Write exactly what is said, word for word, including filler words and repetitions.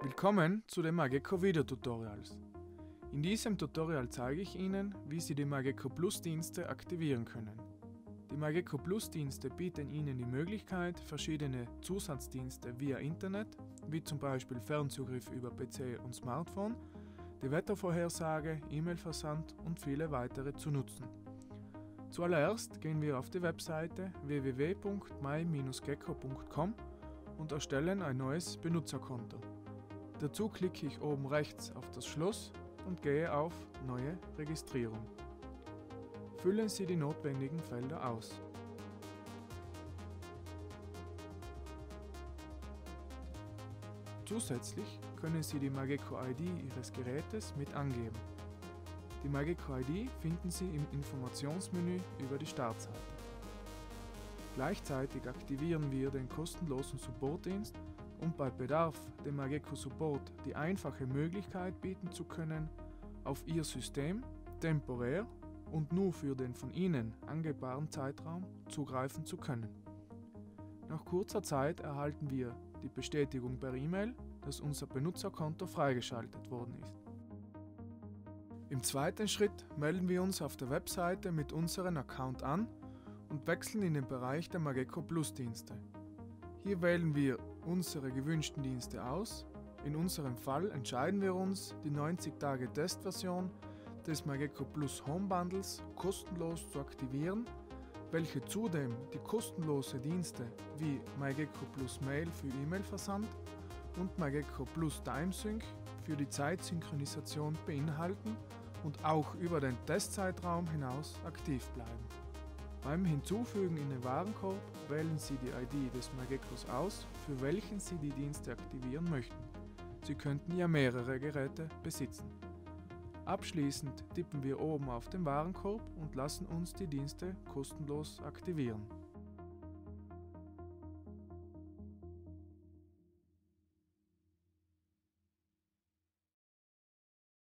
Willkommen zu den Mageco Videotutorials. In diesem Tutorial zeige ich Ihnen, wie Sie die Mageco Plus Dienste aktivieren können. Die Mageco Plus Dienste bieten Ihnen die Möglichkeit, verschiedene Zusatzdienste via Internet, wie zum Beispiel Fernzugriff über P C und Smartphone, die Wettervorhersage, E-Mail-Versand und viele weitere zu nutzen. Zuallererst gehen wir auf die Webseite w w w punkt my dash gecko punkt com und erstellen ein neues Benutzerkonto. Dazu klicke ich oben rechts auf das Schloss und gehe auf Neue Registrierung. Füllen Sie die notwendigen Felder aus. Zusätzlich können Sie die Mageco I D Ihres Gerätes mit angeben. Die Mageco I D finden Sie im Informationsmenü über die Startseite. Gleichzeitig aktivieren wir den kostenlosen Supportdienst, um bei Bedarf dem Mageco Support die einfache Möglichkeit bieten zu können, auf Ihr System temporär und nur für den von Ihnen angebbaren Zeitraum zugreifen zu können. Nach kurzer Zeit erhalten wir die Bestätigung per E-Mail, dass unser Benutzerkonto freigeschaltet worden ist. Im zweiten Schritt melden wir uns auf der Webseite mit unserem Account an und wechseln in den Bereich der Mageco Plus Dienste. Hier wählen wir unsere gewünschten Dienste aus. In unserem Fall entscheiden wir uns, die neunzig Tage Testversion des Mageco Plus Home Bundles kostenlos zu aktivieren, welche zudem die kostenlose Dienste wie Mageco Plus Mail für E-Mail-Versand und Mageco Plus TimeSync für die Zeitsynchronisation beinhalten und auch über den Testzeitraum hinaus aktiv bleiben. Beim Hinzufügen in den Warenkorb wählen Sie die I D des Magecos aus, für welchen Sie die Dienste aktivieren möchten. Sie könnten ja mehrere Geräte besitzen. Abschließend tippen wir oben auf den Warenkorb und lassen uns die Dienste kostenlos aktivieren.